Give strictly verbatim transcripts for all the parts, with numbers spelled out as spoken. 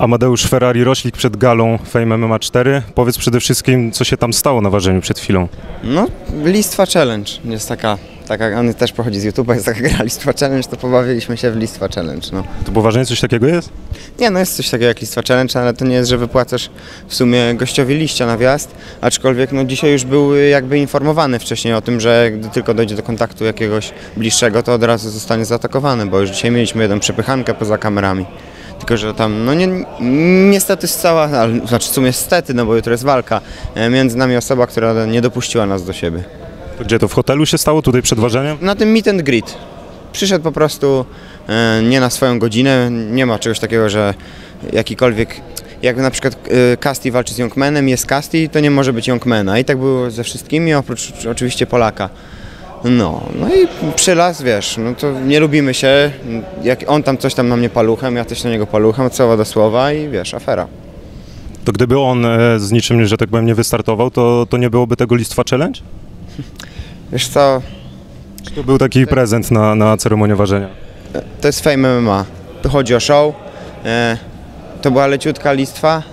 Amadeusz Ferrari-Roślik przed galą Fame M M A cztery. Powiedz przede wszystkim, co się tam stało na ważeniu przed chwilą. No, Listwa Challenge jest taka, taka, on też pochodzi z YouTube'a, jest taka gra Listwa Challenge, to pobawiliśmy się w Listwa Challenge, no. To po ważeniu coś takiego jest? Nie, no jest coś takiego jak Listwa Challenge, ale to nie jest, że wypłacasz w sumie gościowi liścia na wjazd, aczkolwiek no dzisiaj już był jakby informowany wcześniej o tym, że gdy tylko dojdzie do kontaktu jakiegoś bliższego, to od razu zostanie zaatakowany, bo już dzisiaj mieliśmy jedną przepychankę poza kamerami. Tylko że tam, no nie, niestety jest cała, ale, znaczy w sumie stety, no bo jutro jest walka, między nami osoba, która nie dopuściła nas do siebie. To gdzie to, w hotelu się stało, tutaj przed ważeniem? Na tym meet and greet. Przyszedł po prostu e, nie na swoją godzinę, nie ma czegoś takiego, że jakikolwiek, jak na przykład e, Casti walczy z Youngmanem, jest Casti, to nie może być Youngmana. I tak było ze wszystkimi, oprócz oczywiście Polaka. No, no i przylas, wiesz, no to nie lubimy się, jak on tam coś tam na mnie paluchem, ja też na niego paluchem, od słowa do słowa i wiesz, afera. To gdyby on e, z niczym, że tak powiem, nie wystartował, to, to nie byłoby tego Listwa Challenge? Wiesz co? To był taki prezent na, na ceremonię ważenia. To jest Fame M M A, tu chodzi o show, e, to była leciutka listwa.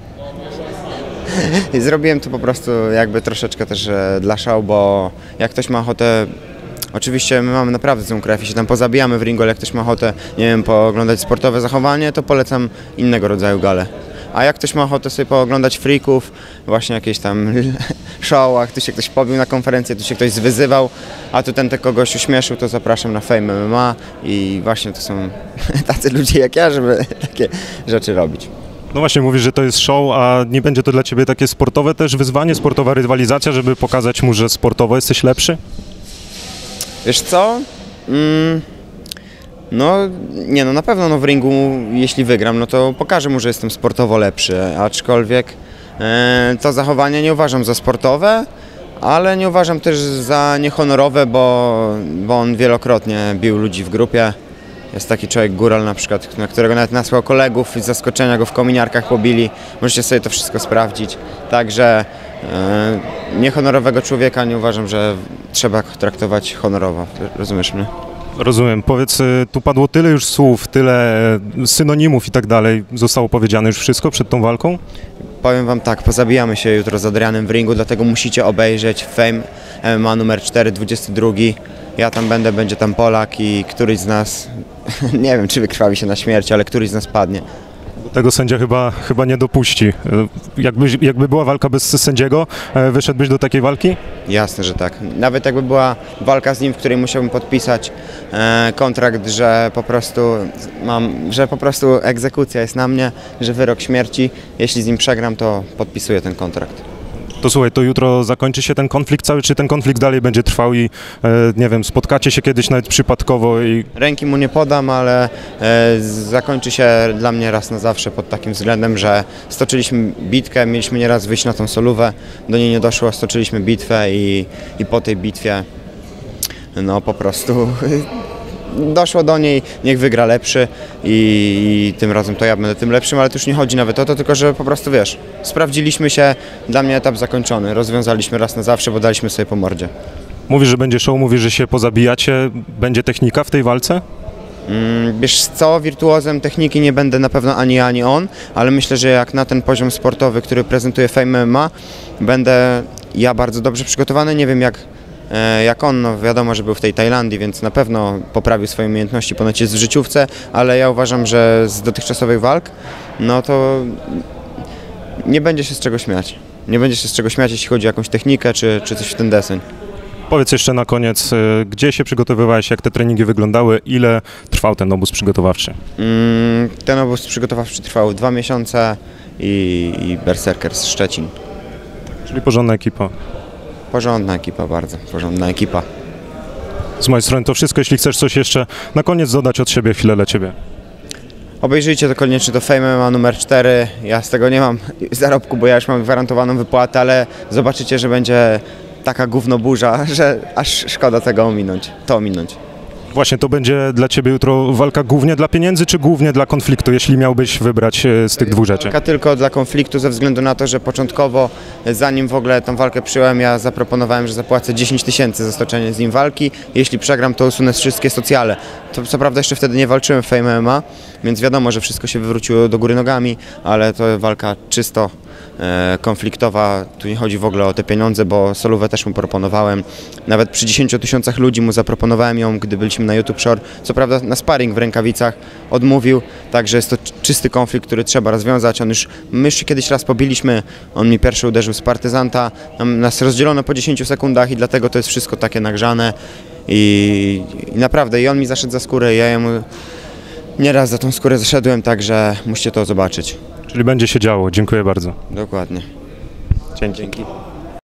I zrobiłem to po prostu jakby troszeczkę też e, dla show, bo jak ktoś ma ochotę, oczywiście my mamy naprawdę złą krew i się tam pozabijamy w ringu, ale jak ktoś ma ochotę, nie wiem, pooglądać sportowe zachowanie, to polecam innego rodzaju gale. A jak ktoś ma ochotę sobie pooglądać freaków, właśnie jakieś tam showach, tu się ktoś pobił na konferencję, tu się ktoś zwyzywał, a tu ten tylko kogoś uśmieszył, to zapraszam na Fame M M A i właśnie to są tacy ludzie jak ja, żeby takie rzeczy robić. No właśnie, mówisz, że to jest show, a nie będzie to dla ciebie takie sportowe też wyzwanie, sportowa rywalizacja, żeby pokazać mu, że sportowo jesteś lepszy? Wiesz co? Mm, no, nie no, na pewno no w ringu, jeśli wygram, no to pokażę mu, że jestem sportowo lepszy, aczkolwiek e, to zachowanie nie uważam za sportowe, ale nie uważam też za niehonorowe, bo, bo on wielokrotnie bił ludzi w grupie. Jest taki człowiek, Góral na przykład, na którego nawet nasłał kolegów i z zaskoczenia go w kominiarkach pobili. Możecie sobie to wszystko sprawdzić. Także e, niehonorowego człowieka nie uważam, że trzeba traktować honorowo. Rozumiesz mnie? Rozumiem. Powiedz, tu padło tyle już słów, tyle synonimów i tak dalej. Zostało powiedziane już wszystko przed tą walką? Powiem wam tak, pozabijamy się jutro z Adrianem w ringu, dlatego musicie obejrzeć Fame M M A numer cztery, dwudziesty drugi. Ja tam będę, będzie tam Polak i któryś z nas, nie wiem czy wykrwawi się na śmierć, ale któryś z nas padnie. Tego sędzia chyba, chyba nie dopuści. Jakby, jakby była walka bez sędziego, wyszedłbyś do takiej walki? Jasne, że tak. Nawet jakby była walka z nim, w której musiałbym podpisać e, kontrakt, że po prostu mam, że po prostu egzekucja jest na mnie, że wyrok śmierci. Jeśli z nim przegram, to podpisuję ten kontrakt. To słuchaj, to jutro zakończy się ten konflikt cały, czy ten konflikt dalej będzie trwał i e, nie wiem, spotkacie się kiedyś nawet przypadkowo i... Ręki mu nie podam, ale e, zakończy się dla mnie raz na zawsze pod takim względem, że stoczyliśmy bitkę, mieliśmy nieraz wyjść na tą solówę, do niej nie doszło, stoczyliśmy bitwę i, i po tej bitwie no po prostu doszło do niej, niech wygra lepszy i, i tym razem to ja będę tym lepszym, ale to już nie chodzi nawet o to, tylko że po prostu wiesz, sprawdziliśmy się, dla mnie etap zakończony, rozwiązaliśmy raz na zawsze, bo daliśmy sobie po mordzie. Mówisz, że będzie show, mówisz, że się pozabijacie, będzie technika w tej walce? Mm, wiesz co, wirtuozem techniki nie będę na pewno ani ja, ani on, ale myślę, że jak na ten poziom sportowy, który prezentuje Fame M M A, będę ja bardzo dobrze przygotowany, nie wiem jak Jak on, no wiadomo, że był w tej Tajlandii, więc na pewno poprawił swoje umiejętności, ponoć jest w życiówce, ale ja uważam, że z dotychczasowych walk, no to nie będzie się z czego śmiać. Nie będzie się z czego śmiać, jeśli chodzi o jakąś technikę, czy, czy coś w ten deseń. Powiedz jeszcze na koniec, gdzie się przygotowywałeś, jak te treningi wyglądały, ile trwał ten obóz przygotowawczy? Mm, ten obóz przygotowawczy trwał dwa miesiące i, i Berserkers Szczecin. Czyli porządna ekipa. Porządna ekipa, bardzo porządna ekipa. Z mojej strony to wszystko, jeśli chcesz coś jeszcze na koniec dodać od siebie, chwilę dla ciebie. Obejrzyjcie to koniecznie, to Fame M M A numer cztery. Ja z tego nie mam zarobku, bo ja już mam gwarantowaną wypłatę, ale zobaczycie, że będzie taka gównoburza, że aż szkoda tego ominąć, to ominąć. Właśnie, to będzie dla ciebie jutro walka głównie dla pieniędzy, czy głównie dla konfliktu, jeśli miałbyś wybrać e, z tych dwóch rzeczy? Walka tylko dla konfliktu ze względu na to, że początkowo, zanim w ogóle tą walkę przyjąłem, ja zaproponowałem, że zapłacę dziesięć tysięcy za stoczenie z nim walki. Jeśli przegram, to usunę wszystkie socjale. To co prawda jeszcze wtedy nie walczyłem w Fame M M A, więc wiadomo, że wszystko się wywróciło do góry nogami, ale to walka czysto e, konfliktowa. Tu nie chodzi w ogóle o te pieniądze, bo solówę też mu proponowałem. Nawet przy dziesięciu tysiącach ludzi mu zaproponowałem ją, gdy byliśmy na YouTube Shore. Co prawda na sparring w rękawicach odmówił, także jest to czysty konflikt, który trzeba rozwiązać. On już, my już się kiedyś raz pobiliśmy, on mi pierwszy uderzył z partyzanta, nas rozdzielono po dziesięciu sekundach i dlatego to jest wszystko takie nagrzane i, i naprawdę i on mi zaszedł za skórę, ja jemu nieraz za tą skórę zaszedłem, także musicie to zobaczyć. Czyli będzie się działo. Dziękuję bardzo. Dokładnie. Dzięki. Dzięki.